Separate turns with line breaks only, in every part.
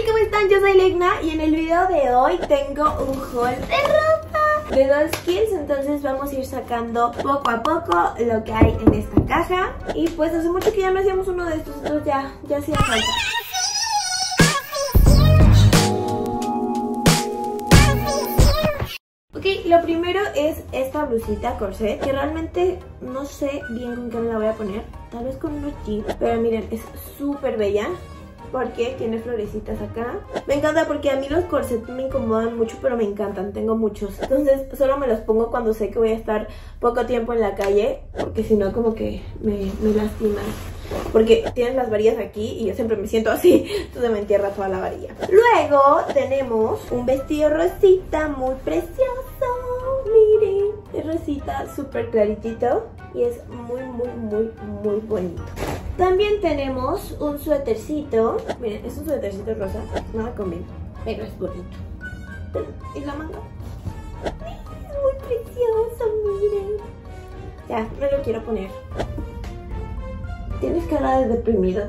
¿cómo están? Yo soy Legna y en el video de hoy tengo un haul de ropa de Dolls Kills. Entonces vamos a ir sacando poco a poco lo que hay en esta caja. Y pues hace mucho que ya no hacíamos uno de estos, entonces ya hacía falta. Ok, lo primero es esta blusita corset, que realmente no sé bien con qué me la voy a poner. Tal vez con unos jeans, pero miren, es súper bella porque tiene florecitas acá. Me encanta porque a mí los corsets me incomodan mucho, pero me encantan, tengo muchos. Entonces solo me los pongo cuando sé que voy a estar poco tiempo en la calle, porque si no como que me lastiman. Porque tienen las varillas aquí y yo siempre me siento así, entonces me entierra toda la varilla. Luego tenemos un vestido rosita muy precioso. Miren, es rosita, súper claritito y es muy bonito. También tenemos un suétercito. Miren, es un suétercito rosa, nada combina, pero es bonito. ¿Y la manga? Es muy precioso, miren. Ya, me lo quiero poner. Tienes cara de deprimido.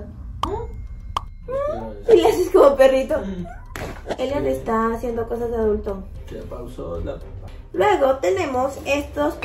Y le haces como perrito. Elian está haciendo cosas de adulto.
Se pausó la...
Luego tenemos estos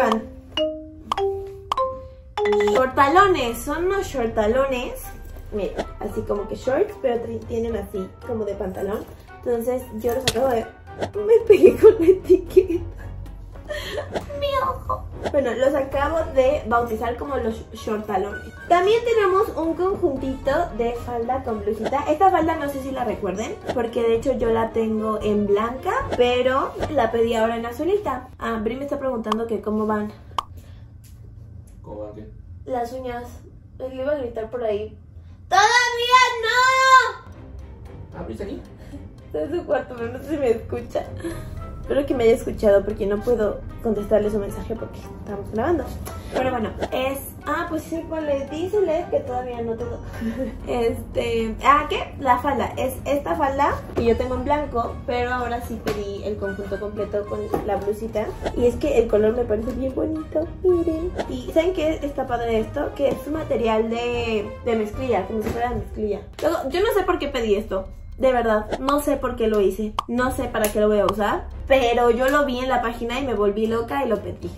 shortalones. Son unos shortalones. Miren, así como que shorts, pero tienen así como de pantalón. Entonces yo los acabo de... Me pegué con la etiqueta. Mi ojo. Bueno, los acabo de bautizar como los shortalones. También tenemos un conjuntito de falda con blusita. Esta falda no sé si la recuerden, porque de hecho yo la tengo en blanca, pero la pedí ahora en azulita. Ah, Bri me está preguntando que cómo van.
¿Cómo van qué?
Las uñas. Le iba a gritar por ahí. ¡Todavía no!
¿Abriste aquí?
Está en su cuarto, pero no sé si me escucha. Espero que me haya escuchado porque no puedo contestarle su mensaje porque estamos grabando. Pero bueno, es... Ah, pues sí, pues dísele que todavía no tengo. ¿Qué? La falda. Es esta falda que yo tengo en blanco, pero ahora sí pedí el conjunto completo con la blusita. Y es que el color me parece bien bonito, miren. Y ¿saben qué está padre esto? Que es un material de mezclilla, como si fuera de mezclilla. Luego, yo no sé por qué pedí esto. De verdad, no sé por qué lo hice. No sé para qué lo voy a usar. Pero yo lo vi en la página y me volví loca y lo pedí.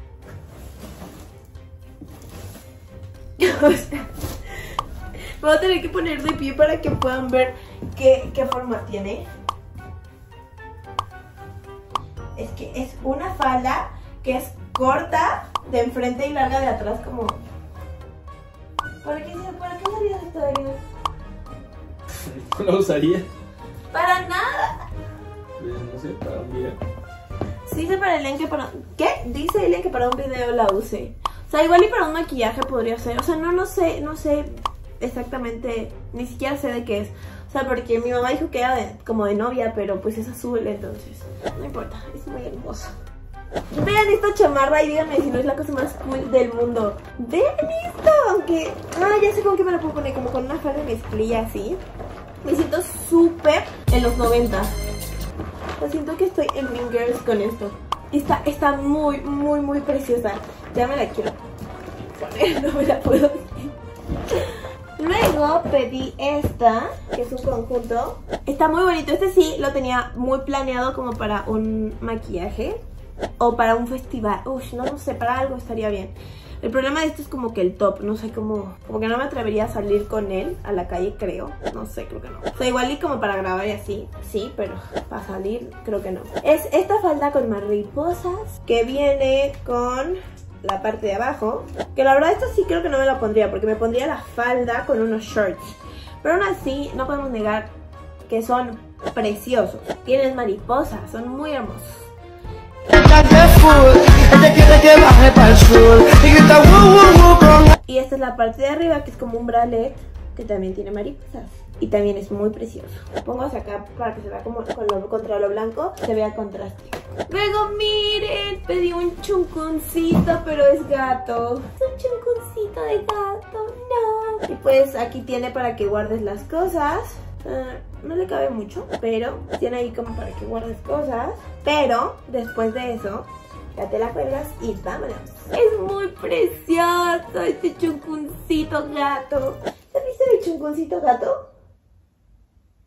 O sea, me voy a tener que poner de pie para que puedan ver qué forma tiene. Es que es una falda que es corta de enfrente y larga de atrás, como... ¿Para qué usarías esto, Ariel?
¿No lo usaría?
Para nada.
Pues no sé, para un video.
Sí, dice para Elian que para... ¿Qué? Dice Elian que para un video la use. O sea, igual y para un maquillaje podría ser. O sea, no sé exactamente, ni siquiera sé de qué es. O sea, porque mi mamá dijo que era como de novia, pero pues es azul, entonces no importa, es muy hermoso. Vean esta chamarra y díganme si no es la cosa más cool del mundo. Vean esto, aunque... Ah, ya sé con qué me la puedo poner, como con una falda de mezclilla así. Me siento súper en los 90. O siento que estoy en Mean Girls con esto. Está muy preciosa. Ya me la quiero poner, no me la puedo decir. Luego pedí esta, que es un conjunto. Está muy bonito. Este sí lo tenía muy planeado como para un maquillaje o para un festival. Uy, no sé, para algo estaría bien. El problema de esto es como que el top, no sé cómo... Como que no me atrevería a salir con él a la calle, creo. No sé, creo que no. O sea, igual y como para grabar y así, sí, pero para salir, creo que no. Es esta falda con mariposas que viene con la parte de abajo. Que la verdad esta sí creo que no me la pondría, porque me pondría la falda con unos shorts. Pero aún así, no podemos negar que son preciosos. Tienen mariposas, son muy hermosos. Y esta es la parte de arriba, que es como un bralette, que también tiene mariposas. Y también es muy precioso. Lo pongo hacia acá para que se vea como contra lo blanco, se vea contraste. Luego miren, pedí un chuncuncito, pero es gato. Es un chuncuncito de gato, no. Y pues aquí tiene para que guardes las cosas. No le cabe mucho, pero tiene ahí como para que guardes cosas. Pero después de eso, ya te la cuelgas y vámonos. Es muy precioso este chuncuncito gato. ¿Has visto mi chuncuncito gato?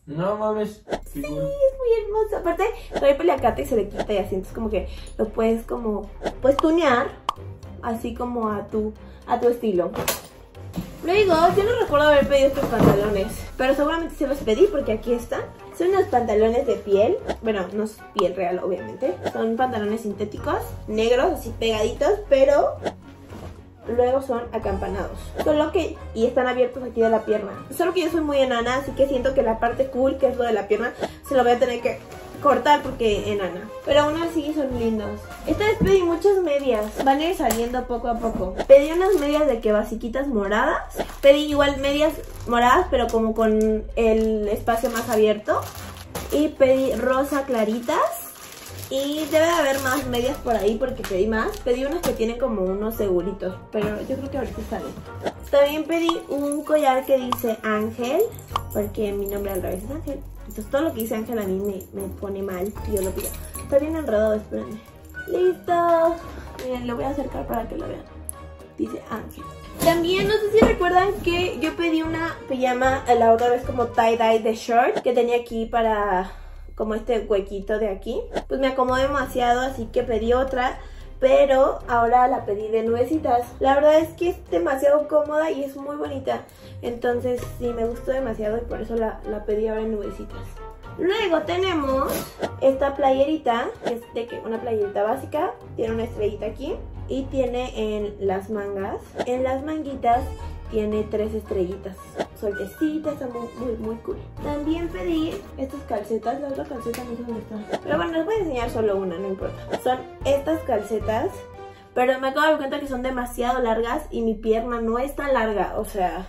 No mames.
Sí, es muy hermoso. Aparte, trae peliacate y se le quita y así. Entonces como que lo puedes como, pues tunear, así como a tu estilo. Luego, yo no recuerdo haber pedido estos pantalones, pero seguramente se los pedí porque aquí están. Son unos pantalones de piel, bueno, no es piel real obviamente. Son pantalones sintéticos, negros, así pegaditos, pero luego son acampanados. Solo que, y están abiertos aquí de la pierna. Solo que yo soy muy enana, así que siento que la parte cool, que es lo de la pierna, se lo voy a tener que cortar porque enana. Pero aún así son lindos. Esta vez pedí muchas medias, van a ir saliendo poco a poco. Pedí unas medias de que basiquitas moradas. Pedí igual medias moradas, pero como con el espacio más abierto. Y pedí rosa claritas. Y debe de haber más medias por ahí porque pedí más. Pedí unas que tienen como unos seguritos, pero yo creo que ahorita sale. También pedí un collar que dice Ángel, porque mi nombre al revés es Ángel. Entonces todo lo que dice Ángel a mí me pone mal y yo lo pido. Está bien enredado, espérenme. ¡Listo! Miren, lo voy a acercar para que lo vean. Dice Ángel. También no sé si recuerdan que yo pedí una pijama la otra vez como tie-dye de short que tenía aquí para como este huequito de aquí. Pues me acomodó demasiado, así que pedí otra, pero ahora la pedí de nubecitas. La verdad es que es demasiado cómoda y es muy bonita. Entonces sí, me gustó demasiado y por eso la pedí ahora en nubecitas. Luego tenemos esta playerita, que es de que una playerita básica, tiene una estrellita aquí y tiene en las mangas, en las manguitas tiene 3 estrellitas sueltecitas, está muy cool. También pedí estas calcetas, la otra calceta no sé dónde está, pero bueno, les voy a enseñar solo una, no importa. Son estas calcetas, pero me acabo de dar cuenta que son demasiado largas y mi pierna no es tan larga, o sea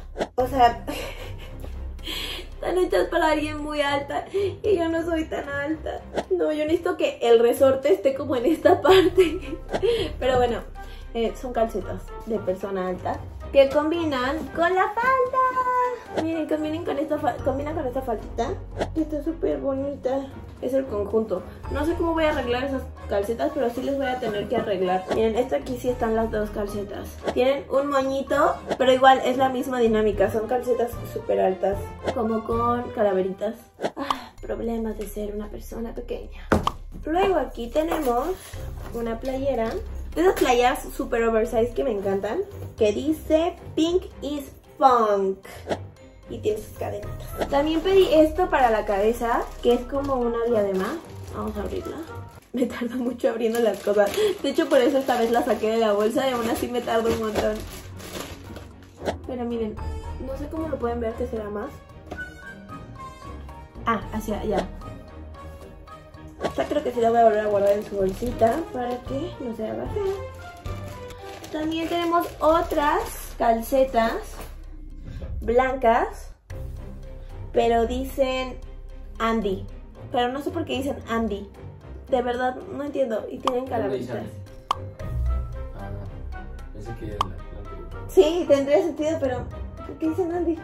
están hechas para alguien muy alta y yo no soy tan alta. No, yo necesito que el resorte esté como en esta parte. Pero bueno, son calcetas de persona alta que combinan con la falda. Miren, combinan con esta faldita. Está súper bonita. Es el conjunto. No sé cómo voy a arreglar esas calcetas, pero sí les voy a tener que arreglar. Miren, esta aquí sí están las dos calcetas. Tienen un moñito, pero igual es la misma dinámica. Son calcetas súper altas, como con calaveritas. Problemas de ser una persona pequeña. Luego aquí tenemos una playera. De esas playeras super oversize que me encantan, que dice Pink is Funk y tiene sus cadenitas. También pedí esto para la cabeza, que es como una diadema. Vamos a abrirla. Me tardo mucho abriendo las cosas. De hecho, por eso esta vez la saqué de la bolsa y aún así me tardo un montón. Pero miren, no sé cómo lo pueden ver, que será más. Hacia allá. Esta creo que sí la voy a volver a guardar en su bolsita para que no se haga fea. También tenemos otras calcetas blancas, pero dicen Andy. Pero no sé por qué dicen Andy. De verdad, no entiendo. Y tienen calaveritas.
Pensé que era la
Sí, tendría sentido, pero ¿por qué dicen Andy?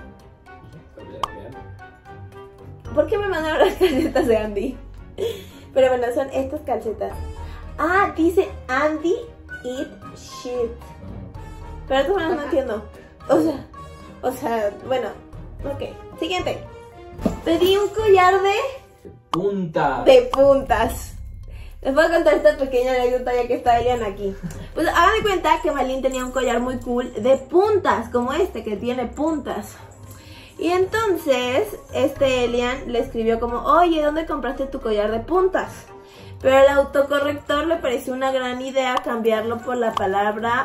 ¿Por qué me mandaron las calcetas de Andy? Pero bueno, son estas calcetas. Dice Andy Eat Shit. Pero esto no entiendo. O sea, bueno. Ok, siguiente. Pedí un collar de puntas. Les voy a contar esta pequeña anécdota ya que está Elian aquí. Pues hagan de cuenta que Malin tenía un collar muy cool de puntas, como este que tiene puntas. Y entonces, Elian le escribió como, oye, ¿dónde compraste tu collar de puntas? Pero al autocorrector le pareció una gran idea cambiarlo por la palabra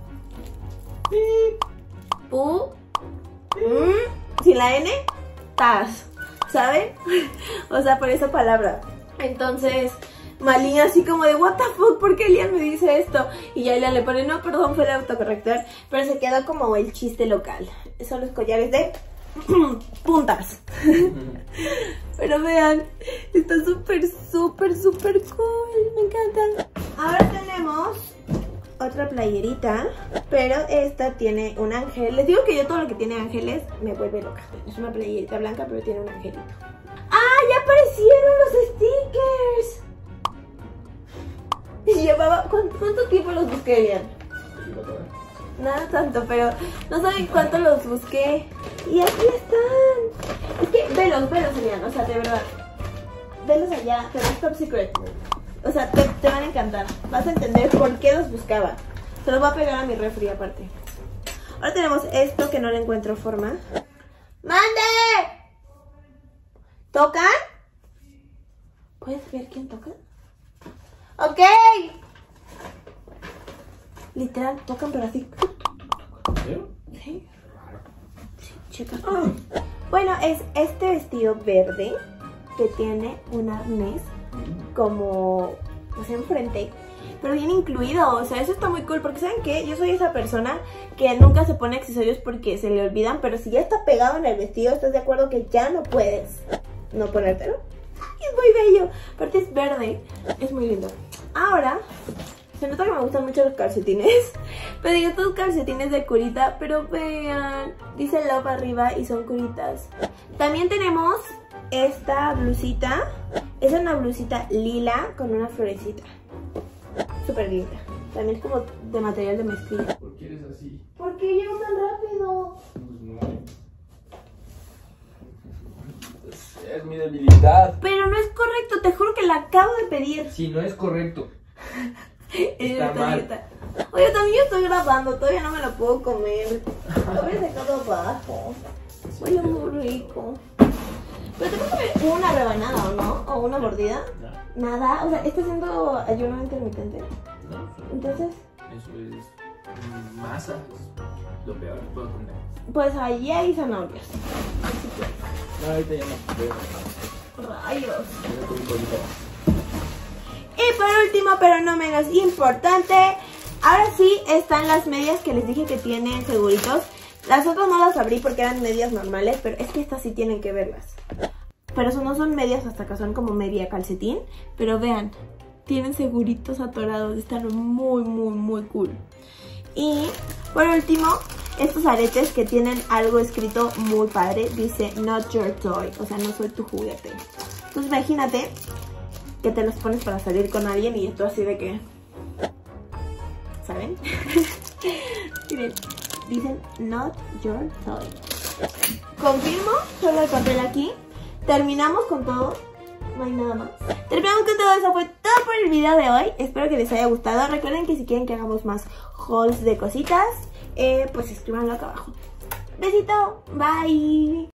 sin la N, tas, ¿saben? O sea, por esa palabra. Entonces, Malin así como de, what the fuck, ¿por qué Elian me dice esto? Y ya Elian le pone, no, perdón, fue el autocorrector. Pero se quedó como el chiste local. Son los collares de puntas. Pero vean, está súper cool, me encanta. Ahora tenemos otra playerita, pero esta tiene un ángel. Les digo que yo todo lo que tiene ángeles me vuelve loca. Es una playerita blanca, pero tiene un angelito. ¡Ya aparecieron los stickers! Y llevaba, ¿cuánto tiempo los busqué, Elian? Nada tanto, pero no saben cuánto los busqué. Y aquí están. Es que velos, Elian, o sea, de verdad. Velos allá, pero es top secret. O sea, te van a encantar. Vas a entender por qué los buscaba. Se los voy a pegar a mi refri aparte. Ahora tenemos esto que no le encuentro forma. ¡Mande! ¿Tocan? ¿Puedes ver quién toca? ¡Ok! Literal, tocan pero así. ¿Sí? Sí, checa. Bueno, es este vestido verde que tiene un arnés como pues enfrente, pero bien incluido. O sea, eso está muy cool porque ¿saben qué? Yo soy esa persona que nunca se pone accesorios porque se le olvidan, pero si ya está pegado en el vestido, ¿estás de acuerdo que ya no puedes no ponértelo? Es muy bello. Aparte es verde, es muy lindo. Ahora, se nota que me gustan mucho los calcetines. Pedí estos calcetines de curita, pero vean, dice Love arriba y son curitas. También tenemos esta blusita. Es una blusita lila con una florecita. Súper linda. También es como de material de mezclilla.
¿Por qué eres así?
¿Por qué llego tan rápido?
Pues no. Es mi debilidad.
Pero no es correcto, te juro que la acabo de pedir.
Si no es correcto.
Está
mal.
Oye, también yo estoy grabando, todavía no me la puedo comer. Lo voy a dejar abajo. Huele muy rico. Pero te puedo comer una rebanada, ¿o no? ¿O una mordida?
No.
Nada, o sea, ¿está haciendo ayuno intermitente?
No.
Entonces,
Eso es masa. Es lo peor que puedo comer.
pues ahí hay zanahorias.
No, ahorita ya no.
Rayos.
Ya estoy un poquito.
Y por último, pero no menos importante, ahora sí están las medias que les dije que tienen seguritos. Las otras no las abrí porque eran medias normales, pero es que estas sí tienen que verlas. Pero eso no son medias hasta acá, son como media calcetín. Pero vean, tienen seguritos atorados, están muy, muy, muy cool. Y por último, estos aretes que tienen algo escrito muy padre. Dice, not your toy, o sea, no soy tu juguete. Entonces imagínate que te los pones para salir con alguien y tú así de que... ¿Saben? Miren, dicen not your toy. Confirmo, solo el papel aquí. Terminamos con todo. No hay nada más. Terminamos con todo, eso fue todo por el video de hoy. Espero que les haya gustado. Recuerden que si quieren que hagamos más hauls de cositas, pues escríbanlo acá abajo. Besito, bye.